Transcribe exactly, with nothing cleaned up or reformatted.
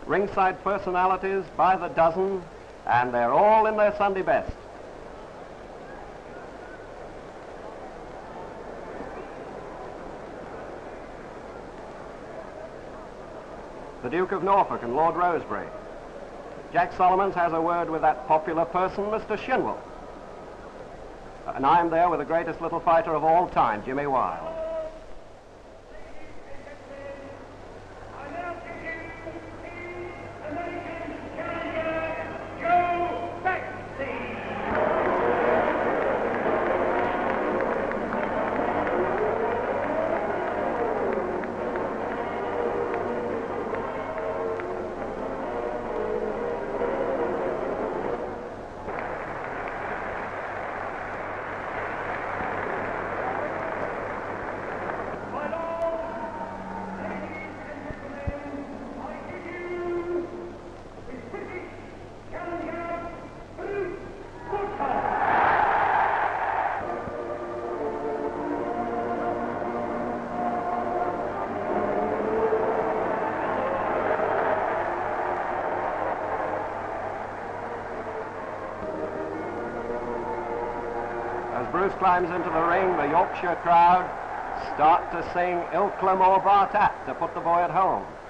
ringside personalities by the dozen, and they're all in their Sunday best. The Duke of Norfolk and Lord Rosebery. Jack Solomons has a word with that popular person, Mister Shinwell. And I'm there with the greatest little fighter of all time, Jimmy Wilde. I now introduce the American challenger, Joe Baksi. As Bruce climbs into the ring, the Yorkshire crowd start to sing Il Clamor Bartat to put the boy at home.